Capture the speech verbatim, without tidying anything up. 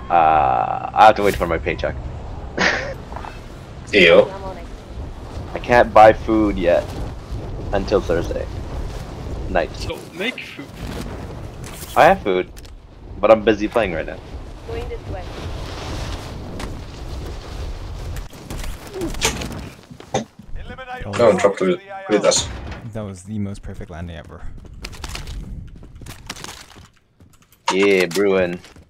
Uh, I have to wait for my paycheck. Ew. I can't buy food yet until Thursday night. So make food. I have food, but I'm busy playing right now. Going this way. No, drop with, with us. That was the most perfect landing ever. Yeah, Bruin.